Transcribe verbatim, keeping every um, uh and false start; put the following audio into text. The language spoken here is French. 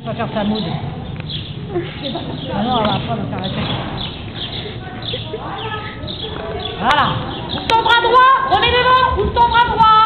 va faire sa mode. Ah non, elle va pas le faire la tête. Voilà. Ouvre ton bras droit, remets devant, ouvre ton bras droit.